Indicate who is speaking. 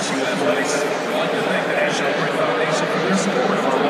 Speaker 1: Syracuse Athletics. I'd like to thank the National Print Foundation for their support of our